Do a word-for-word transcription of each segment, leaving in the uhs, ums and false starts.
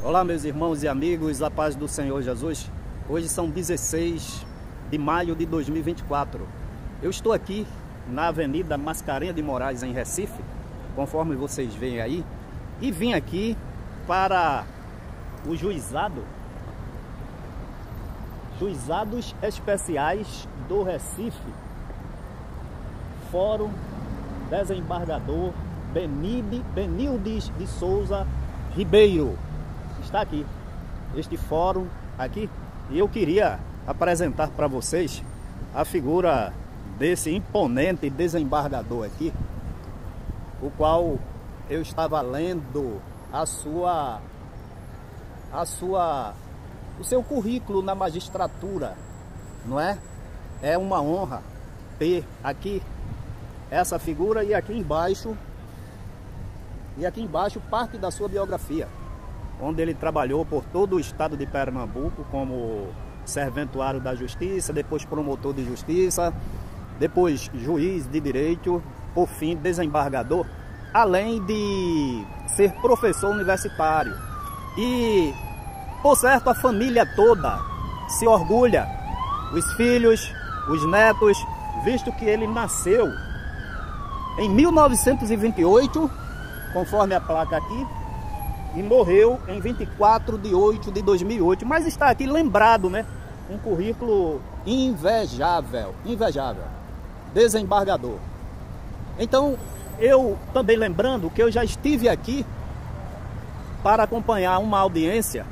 Olá, meus irmãos e amigos, a paz do Senhor Jesus. Hoje são dezesseis de maio de dois mil e vinte e quatro. Eu estou aqui na Avenida Mascarenhas de Moraes, em Recife, conforme vocês veem aí, e vim aqui para o juizado, Juizados Especiais do Recife, Fórum Desembargador Benide, Benildes de Souza Ribeiro. Está aqui, este fórum aqui, e eu queria apresentar para vocês a figura desse imponente desembargador aqui, o qual eu estava lendo a sua, a sua, o seu currículo na magistratura, não é? É uma honra ter aqui essa figura e aqui embaixo, e aqui embaixo parte da sua biografia, onde ele trabalhou por todo o estado de Pernambuco como serventuário da justiça, depois promotor de justiça, depois juiz de direito, por fim desembargador, além de ser professor universitário. E, por certo, a família toda se orgulha, os filhos, os netos, visto que ele nasceu em mil novecentos e vinte e oito, conforme a placa aqui, e morreu em vinte e quatro de oito de dois mil e oito, mas está aqui lembrado, né? Um currículo invejável, invejável, desembargador. Então, eu também lembrando que eu já estive aqui para acompanhar uma audiência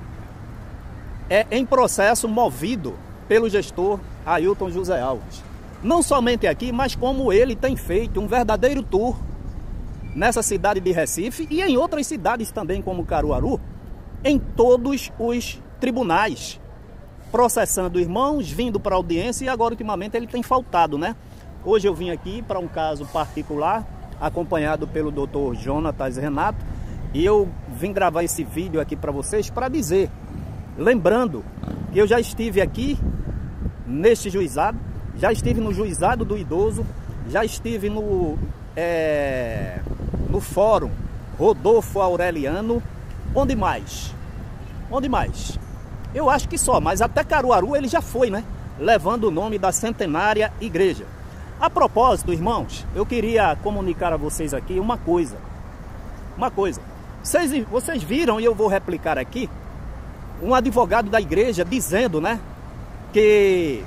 é, em processo movido pelo gestor Ailton José Alves. Não somente aqui, mas como ele tem feito um verdadeiro tour nessa cidade de Recife e em outras cidades também, como Caruaru, em todos os tribunais, processando irmãos, vindo para audiência, e agora ultimamente ele tem faltado, né? Hoje eu vim aqui para um caso particular, acompanhado pelo doutor Jonatas Renato, e eu vim gravar esse vídeo aqui para vocês para dizer, lembrando que eu já estive aqui neste juizado, já estive no juizado do idoso, já estive no... É, no fórum Rodolfo Aureliano, onde mais? Onde mais? Eu acho que só, mas até Caruaru ele já foi, né? Levando o nome da centenária igreja. A propósito, irmãos, eu queria comunicar a vocês aqui uma coisa. Uma coisa. Vocês, vocês viram, e eu vou replicar aqui, um advogado da igreja dizendo, né? Que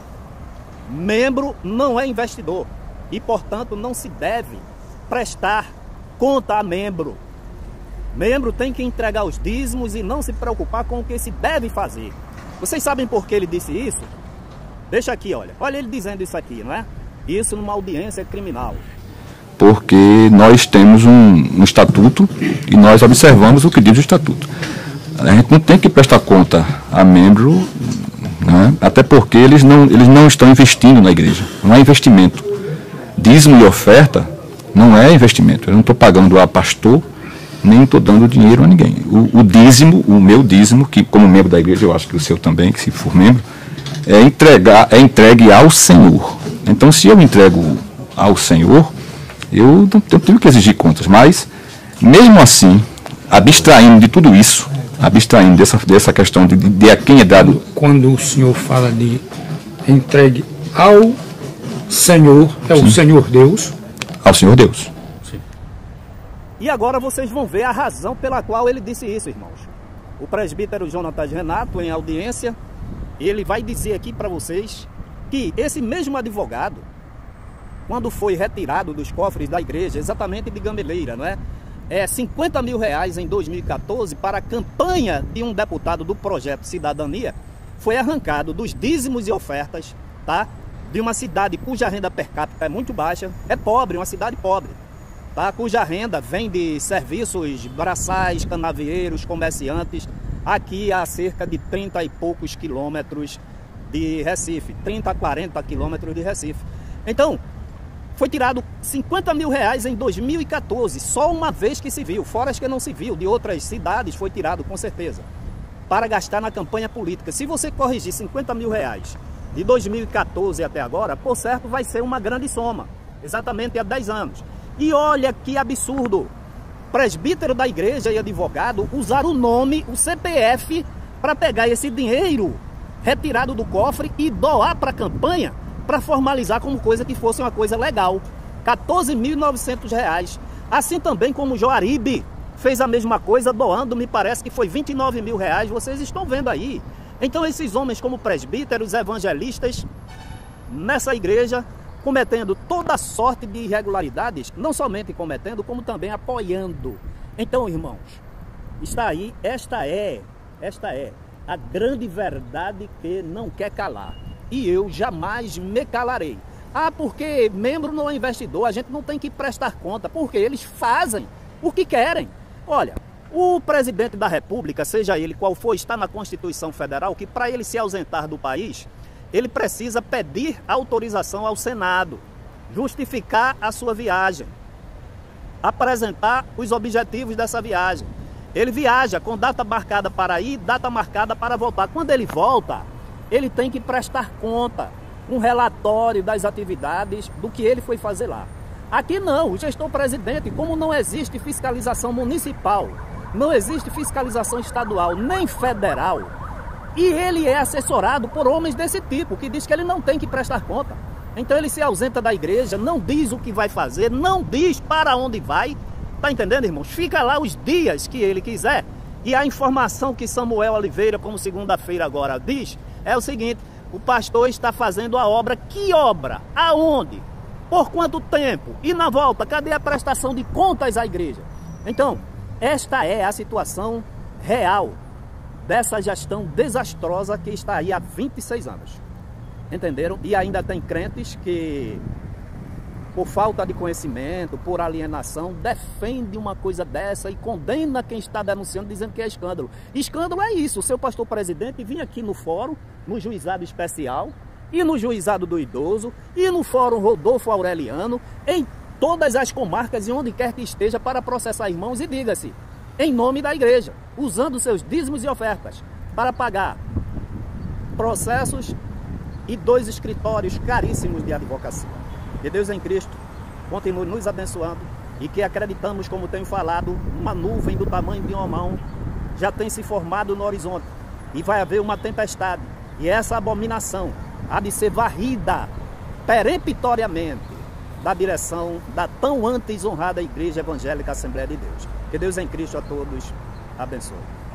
membro não é investidor e, portanto, não se deve prestar conta a membro. Membro tem que entregar os dízimos e não se preocupar com o que se deve fazer. Vocês sabem por que ele disse isso? Deixa aqui, olha. Olha ele dizendo isso aqui, não é? Isso numa audiência criminal. Porque nós temos um, um estatuto e nós observamos o que diz o estatuto. A gente não tem que prestar conta a membro, né? Até porque eles não, eles não estão investindo na igreja. Não é investimento. Dízimo e oferta não é investimento. Eu não estou pagando a pastor, nem estou dando dinheiro a ninguém. O, o dízimo, o meu dízimo, que como membro da igreja, eu acho que o seu também, que se for membro, é, entregar, é entregue ao Senhor. Então, se eu entrego ao Senhor, eu não eu tenho que exigir contas. Mas, mesmo assim, abstraindo de tudo isso, abstraindo dessa, dessa questão de, de, de a quem é dado... Quando o senhor fala de entregue ao Senhor, é Sim. o Senhor Deus... Ao Senhor Deus. Sim. E agora vocês vão ver a razão pela qual ele disse isso, irmãos. O presbítero Jonatas Renato, em audiência, ele vai dizer aqui para vocês que esse mesmo advogado, quando foi retirado dos cofres da igreja, exatamente de Gameleira, não é? É cinquenta mil reais em dois mil e quatorze para a campanha de um deputado do projeto Cidadania, foi arrancado dos dízimos e ofertas, tá? De uma cidade cuja renda per capita é muito baixa, é pobre, uma cidade pobre, tá? Cuja renda vem de serviços braçais, canavieiros, comerciantes, aqui a cerca de trinta e poucos quilômetros de Recife, trinta a quarenta quilômetros de Recife. Então, foi tirado cinquenta mil reais em dois mil e quatorze, só uma vez que se viu, fora as que não se viu, de outras cidades foi tirado com certeza, para gastar na campanha política. Se você corrigir cinquenta mil reais de dois mil e quatorze até agora, por certo vai ser uma grande soma, exatamente há dez anos. E olha que absurdo, presbítero da igreja e advogado usar o nome, o C P F, para pegar esse dinheiro retirado do cofre e doar para a campanha, para formalizar como coisa que fosse uma coisa legal. quatorze mil e novecentos reais. Assim também como o Joaribe fez a mesma coisa, doando, me parece que foi vinte e nove mil reais, vocês estão vendo aí. Então esses homens como presbíteros, evangelistas, nessa igreja, cometendo toda sorte de irregularidades, não somente cometendo, como também apoiando. Então, irmãos, está aí, esta é, esta é a grande verdade que não quer calar. E eu jamais me calarei. Ah, porque membro não é investidor, a gente não tem que prestar conta, porque eles fazem o que querem. Olha, o presidente da República, seja ele qual for, está na Constituição Federal, que para ele se ausentar do país, ele precisa pedir autorização ao Senado, justificar a sua viagem, apresentar os objetivos dessa viagem. Ele viaja com data marcada para ir, data marcada para voltar. Quando ele volta, ele tem que prestar conta, um relatório das atividades do que ele foi fazer lá. Aqui não, o gestor presidente, como não existe fiscalização municipal, não existe fiscalização estadual nem federal, e ele é assessorado por homens desse tipo, que diz que ele não tem que prestar conta. Então ele se ausenta da igreja, não diz o que vai fazer, não diz para onde vai. Tá entendendo, irmãos? Fica lá os dias que ele quiser. E a informação que Samuel Oliveira, como segunda-feira agora, diz, é o seguinte: o pastor está fazendo a obra. Que obra? Aonde? Por quanto tempo? E na volta, cadê a prestação de contas à igreja? Então, esta é a situação real dessa gestão desastrosa que está aí há vinte e seis anos. Entenderam? E ainda tem crentes que, por falta de conhecimento, por alienação, defende uma coisa dessa e condena quem está denunciando, dizendo que é escândalo. Escândalo é isso: o seu pastor presidente vinha aqui no fórum, no juizado especial, e no juizado do idoso, e no fórum Rodolfo Aureliano, em todas as comarcas e onde quer que esteja, para processar irmãos, e diga-se, em nome da igreja, usando seus dízimos e ofertas, para pagar processos e dois escritórios caríssimos de advocacia. Que Deus em Cristo continue nos abençoando, e que acreditamos, como tenho falado, uma nuvem do tamanho de uma mão já tem se formado no horizonte, e vai haver uma tempestade, e essa abominação há de ser varrida peremptoriamente da direção da tão antes honrada Igreja Evangélica Assembleia de Deus. Que Deus em Cristo a todos abençoe.